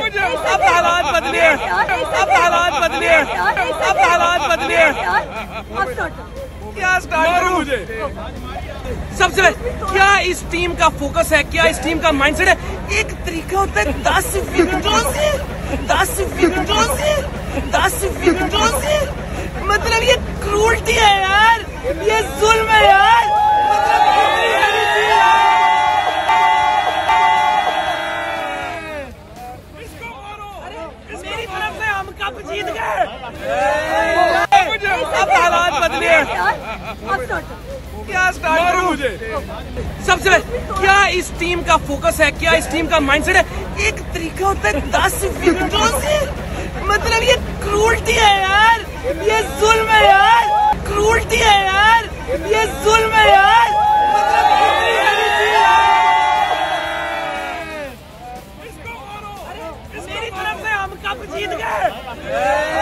अब हालात बदले, अब हालात बदले, अब हालात बदले। क्या स्टार्ट करूं? मुझे सबसे क्या इस टीम का फोकस है, क्या इस टीम का माइंडसेट है? एक तरीका होता है 10 विकेटों से, 10 विकेटों से, 10 विकेटों से। मतलब ये क्रूरटी है यार, ये जुल्म है यार। मेरी तरफ से हम कप जीत गए। अब हालात बदले, क्या स्टार्ट करूं? मुझे सबसे क्या इस टीम का फोकस है, क्या इस टीम का माइंडसेट है? एक तरीका होता है 10 विकेटों से। मतलब ये क्रूरटी है यार, ये जुल्म है यार, क्रूरटी है यार, ये जुल्म है यार। मेरी तरफ से हम कप जीत गए।